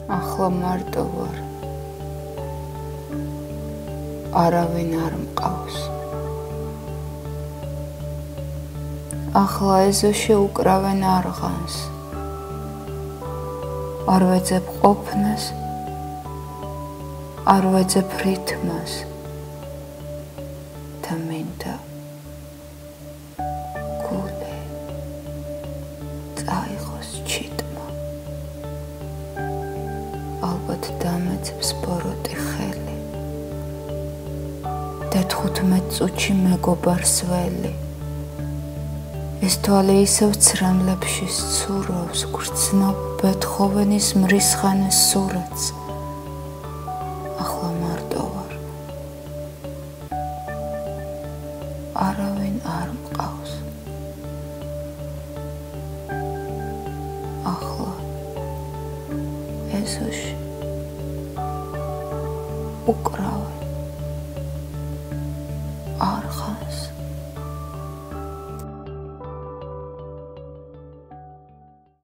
ახლა მარტო ვარ. არავინ არ მყავს. ახლა ეზოში უკრავენ არღანს. არ ვეძებ ყოფნას, არ ვეძებ რითმას და მინდა გულე წაიღოს ჩიტმა. ალბათ დამეცებს ბოროტი ხელი და 15 წუთში მეგობარს ველი. ეს თვალი ისევ ცრემლებში სცურავს, გრძნობ ბეთჰოვენის მრისხანეს სურათს. ახლა მარტო ვარ. არავინ არ მყავს. ახლა ეზოში უკრავენ